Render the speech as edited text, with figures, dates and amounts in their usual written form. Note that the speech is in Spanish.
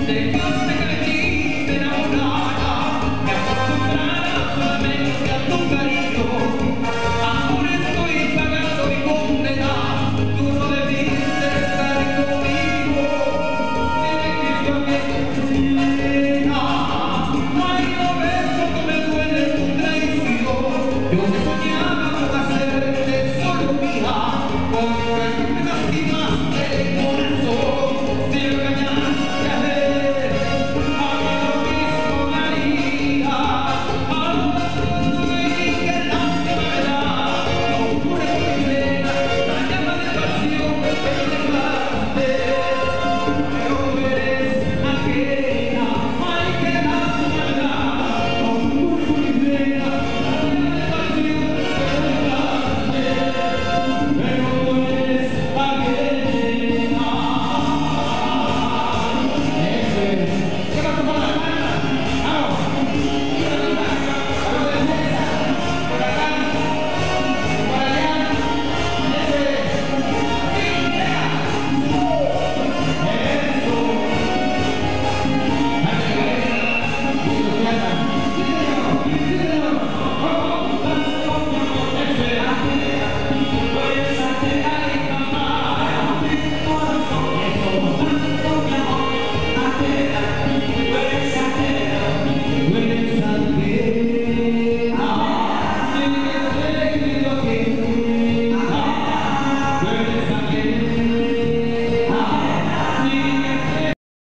Dejaste que de ti me enamorara, me acostumbrara solamente a tu cariño. Ahora estoy pagando mi condena, tú no debiste estar conmigo. Tienes que irte a mi ay, no ves cómo me duele tu traición. Yo que soñaba con hacerte solo mía, porque tú me lastimaste el corazón. Si lo engañaste a él, a mí lo mismo me haría. Ay, qué lástima me da, no pude contener la llama de pasión que me dejaste. Pero eres ajena, ay, qué lástima me da, no pude contener la llama de pasión que me dejaste. Pero eres ajena. Eso es. ¿Qué pasó con la banda? Vamos. Vamos de fiesta. Por acá. Por allá. Eso es. Sí, venga. Eso. Dale, cabeza. Sí, lo suelta. Sí, señor. Sí, señor. Vamos. Eso es. Puedes hacer ahí, mamá. Eso.